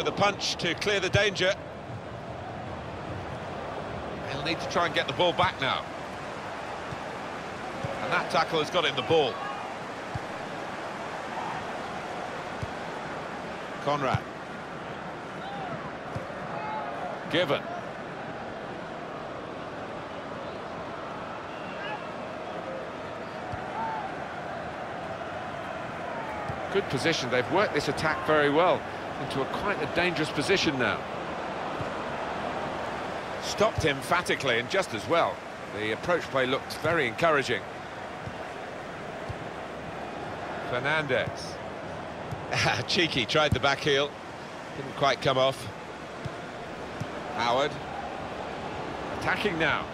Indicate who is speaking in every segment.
Speaker 1: with a punch to clear the danger. He'll need to try and get the ball back now. And that tackle has got him the ball. Conrad. Given. Good position. They've worked this attack very well into quite a dangerous position now. Stopped emphatically and just as well. The approach play looked very encouraging. Fernandez. Cheeky, tried the back heel. Didn't quite come off. Howard. Attacking now.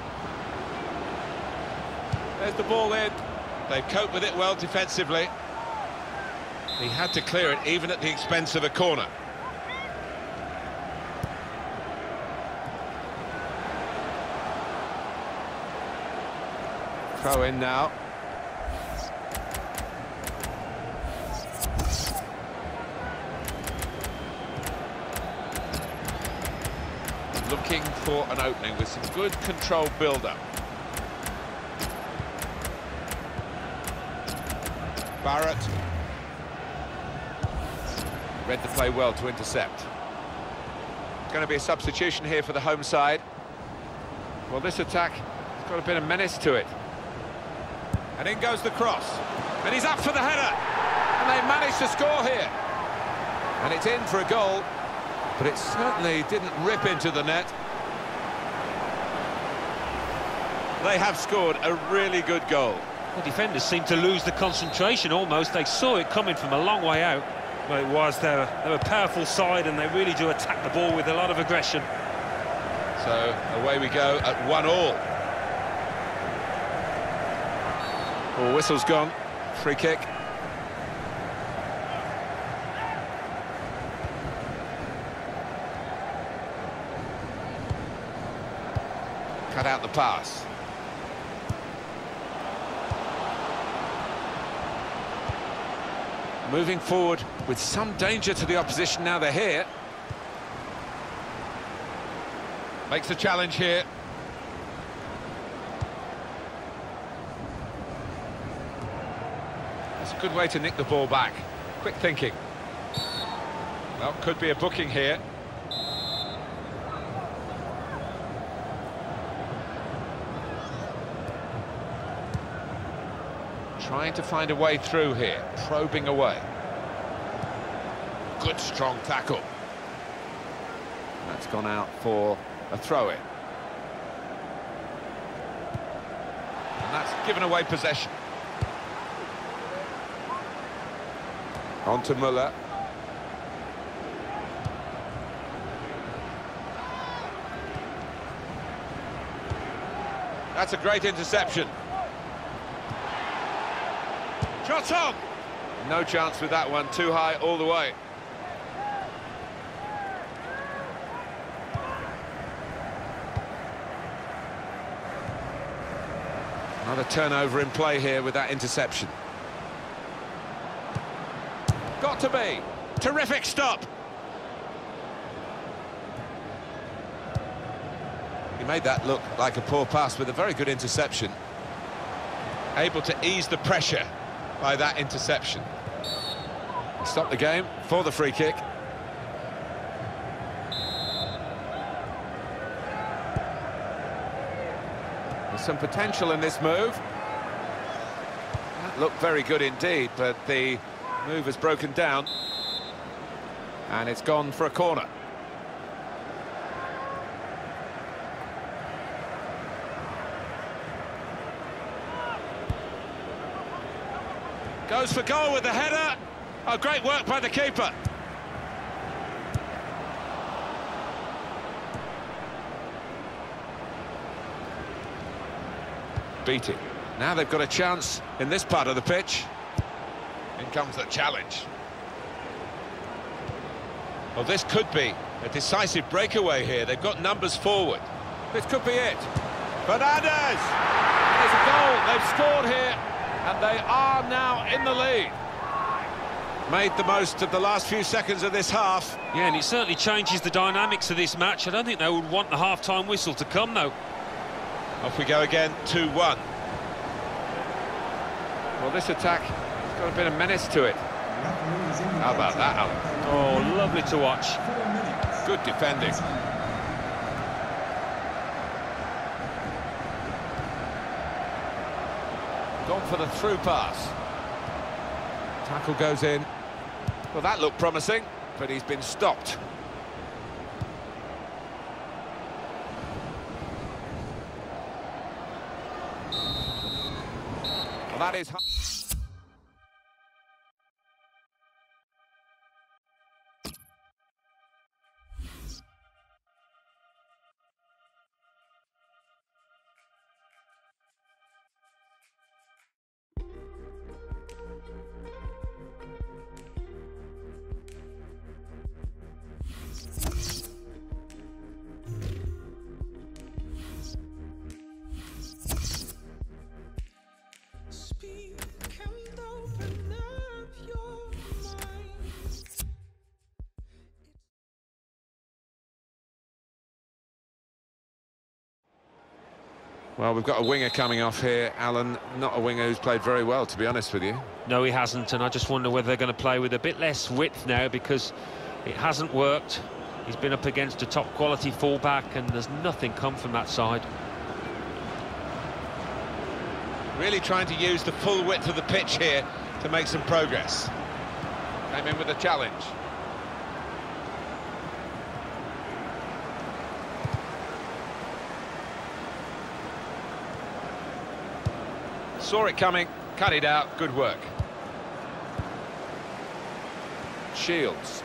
Speaker 1: There's the ball in. They've coped with it well defensively. He had to clear it even at the expense of a corner. Throw in now. Looking for an opening with some good controlled build-up. Barrett. Read the play well to intercept. Going to be a substitution here for the home side. Well, this attack has got a bit of menace to it. And in goes the cross. And he's up for the header. And they managed to score here. And it's in for a goal. But it certainly didn't rip into the net. They have scored a really good goal.
Speaker 2: The defenders seemed to lose the concentration almost. They saw it coming from a long way out. Well, it was. They're a powerful side and they really do attack the ball with a lot of aggression.
Speaker 1: So away we go at 1-1. Oh, whistle's gone. Free kick. Cut out the pass. Moving forward with some danger to the opposition now they're here. Makes the challenge here. That's a good way to nick the ball back. Quick thinking. Well, could be a booking here. Trying to find a way through here, probing away. Good strong tackle. That's gone out for a throw-in. And that's given away possession. On to Müller. That's a great interception. Shot on! No chance with that one, too high all the way. Another turnover in play here with that interception. Got to be. Terrific stop. He made that look like a poor pass with a very good interception. Able to ease the pressure by that interception. Stop the game for the free kick. There's some potential in this move. That looked very good indeed, but the move has broken down. And it's gone for a corner. Goes for goal with the header. Oh, great work by the keeper. Beat it. Now they've got a chance in this part of the pitch. In comes the challenge. Well, this could be a decisive breakaway here. They've got numbers forward. This could be it. Fernandez! There's a goal. They've scored here. And they are now in the lead. Made the most of the last few seconds of this half.
Speaker 2: Yeah, and it certainly changes the dynamics of this match. I don't think they would want the half-time whistle to come, though.
Speaker 1: Off we go again, 2-1. Well, this attack has got a bit of menace to it. How about that, Alan?
Speaker 2: Oh, lovely to watch.
Speaker 1: Good defending. Gone for the through pass. Tackle goes in. Well, that looked promising, but he's been stopped. Well, that is... Well, we've got a winger coming off here, Alan. Not a winger who's played very well, to be honest with you.
Speaker 2: No, he hasn't, and I just wonder whether they're going to play with a bit less width now, because it hasn't worked. He's been up against a top-quality fullback, and there's nothing come from that side.
Speaker 1: Really trying to use the full width of the pitch here to make some progress. Came in with a challenge. Saw it coming, cut it out, good work. Shields.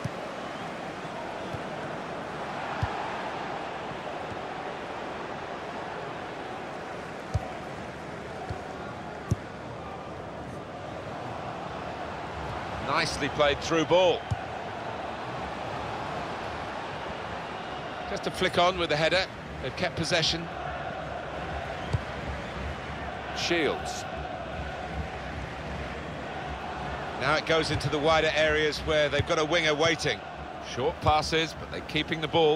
Speaker 1: Nicely played through ball. Just a flick on with the header. They've kept possession. Shields. Now it goes into the wider areas where they've got a winger waiting. Short passes, but they're keeping the ball.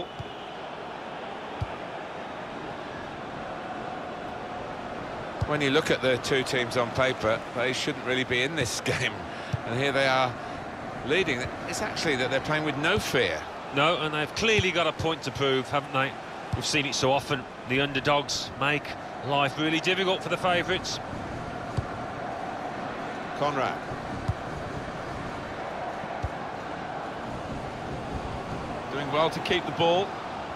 Speaker 1: When you look at the two teams on paper, they shouldn't really be in this game. And here they are leading. It's actually that they're playing with no fear.
Speaker 2: No, and they've clearly got a point to prove, haven't they? We've seen it so often. The underdogs make life really difficult for the favourites.
Speaker 1: Conrad. Doing well to keep the ball.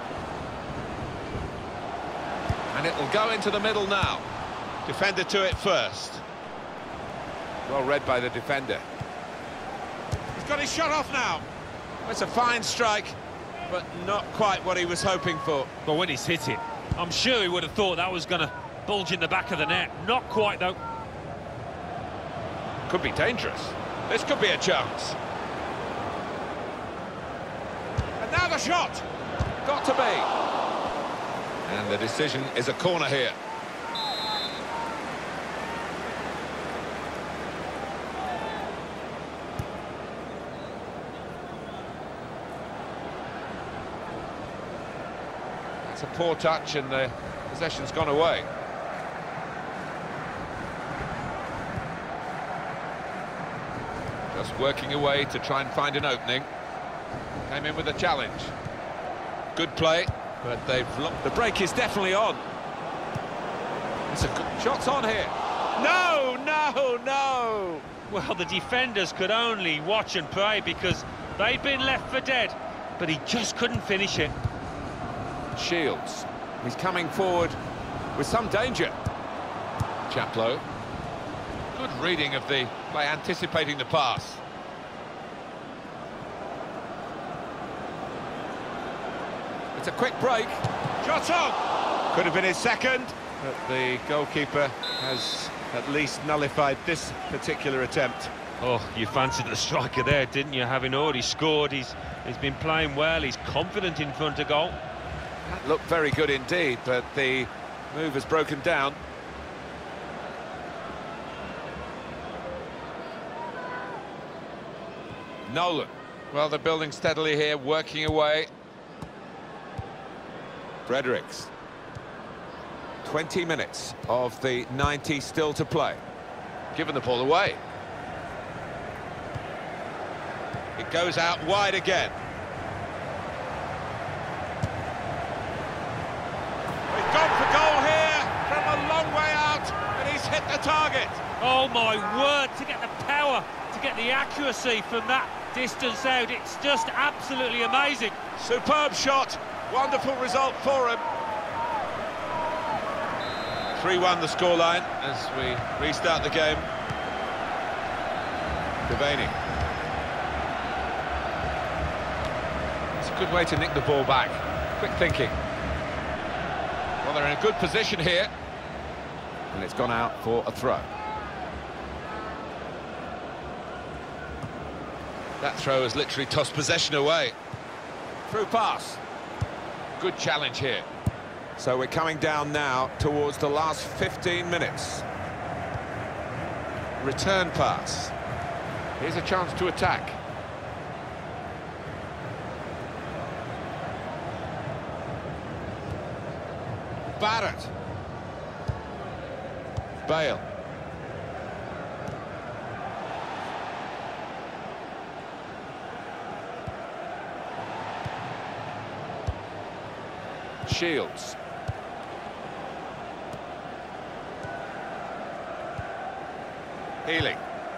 Speaker 1: And it'll go into the middle now. Defender to it first. Well read by the defender. He's got his shot off now. It's a fine strike, but not quite what he was hoping for.
Speaker 2: But when he's hit it, I'm sure he would have thought that was going to bulge in the back of the net. Not quite, though.
Speaker 1: Could be dangerous. This could be a chance. And now the shot. Got to be. And the decision is a corner here. It's a poor touch and the possession's gone away. Just working away to try and find an opening. Came in with a challenge. Good play, but they've looked. The break is definitely on. It's a good shot's on here. No, no, no!
Speaker 2: Well, the defenders could only watch and pray because they'd been left for dead, but he just couldn't finish it.
Speaker 1: Shields. He's coming forward with some danger. Chaplow. Good reading of the play, anticipating the pass. It's a quick break. Shot on! Could have been his second, but the goalkeeper has at least nullified this particular attempt.
Speaker 2: Oh, you fancied the striker there, didn't you? Having already scored, he's been playing well, he's confident in front of goal.
Speaker 1: That looked very good indeed, but the move has broken down. Nolan. Well, they're building steadily here, working away. Fredericks. 20 minutes of the 90 still to play. Giving the ball away. It goes out wide again. We've gone for goal here from a long way out, and he's hit the target.
Speaker 2: Oh my word, to get the power, to get the accuracy from that distance out, it's just absolutely amazing.
Speaker 1: Superb shot, wonderful result for him. 3-1 the scoreline as we restart the game. Devaney. It's a good way to nick the ball back. Quick thinking. Well, they're in a good position here. And it's gone out for a throw. That throw has literally tossed possession away. Through pass. Good challenge here. So we're coming down now towards the last 15 minutes. Return pass. Here's a chance to attack. Barrett. Bale. Shields. Healing.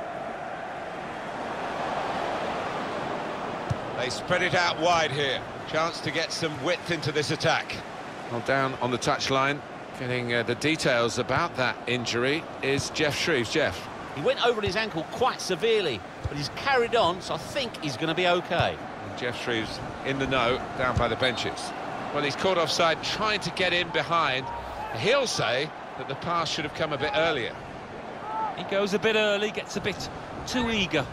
Speaker 1: They spread it out wide here. Chance to get some width into this attack. Well, down on the touchline, getting the details about that injury is Geoff Shreeves. Jeff.
Speaker 3: He went over his ankle quite severely, but he's carried on, so I think he's going to be OK.
Speaker 1: Geoff Shreeves in the know, down by the benches. Well, he's caught offside, trying to get in behind. He'll say that the pass should have come a bit earlier.
Speaker 2: He goes a bit early, gets a bit too eager.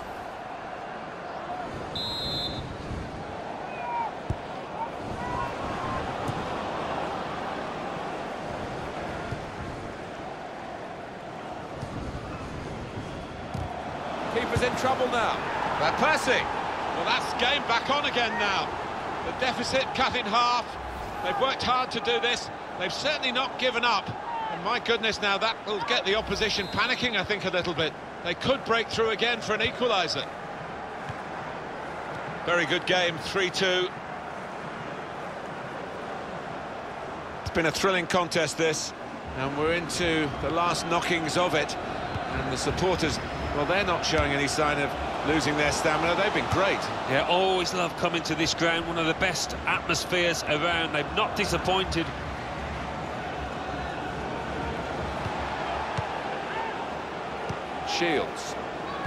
Speaker 1: Keeper's in trouble now. They're pressing. Well, that's game back on again now. The deficit cut in half. They've worked hard to do this. They've certainly not given up. And my goodness, now that will get the opposition panicking, I think, a little bit. They could break through again for an equaliser. Very good game, 3-2. It's been a thrilling contest, this. And we're into the last knockings of it. And the supporters, well, they're not showing any sign of losing their stamina. They've been great.
Speaker 2: Yeah, always love coming to this ground. One of the best atmospheres around. They've not disappointed.
Speaker 1: Shields.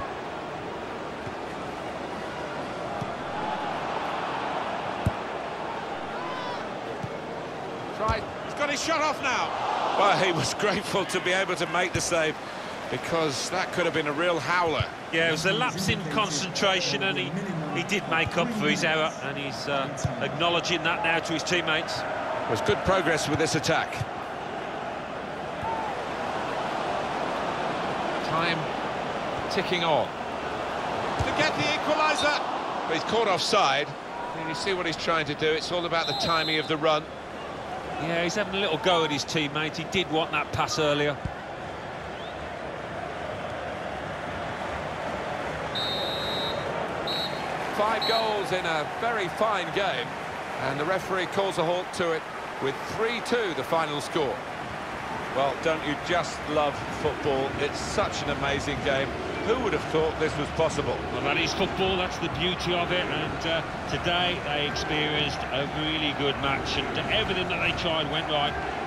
Speaker 1: Right, he's got his shot off now. Well, he was grateful to be able to make the save, because that could have been a real howler.
Speaker 2: Yeah, it was a lapse in concentration, and he did make up for his error, and he's acknowledging that now to his teammates.
Speaker 1: It was good progress with this attack. Time ticking on. To get the equaliser. But he's caught offside. And you see what he's trying to do. It's all about the timing of the run.
Speaker 2: Yeah, he's having a little go at his teammate. He did want that pass earlier.
Speaker 1: Five goals in a very fine game. And the referee calls a halt to it with 3-2 the final score. Well, don't you just love football? It's such an amazing game. Who would have thought this was possible?
Speaker 2: Well, that is football, that's the beauty of it, and today they experienced a really good match, and everything that they tried went right.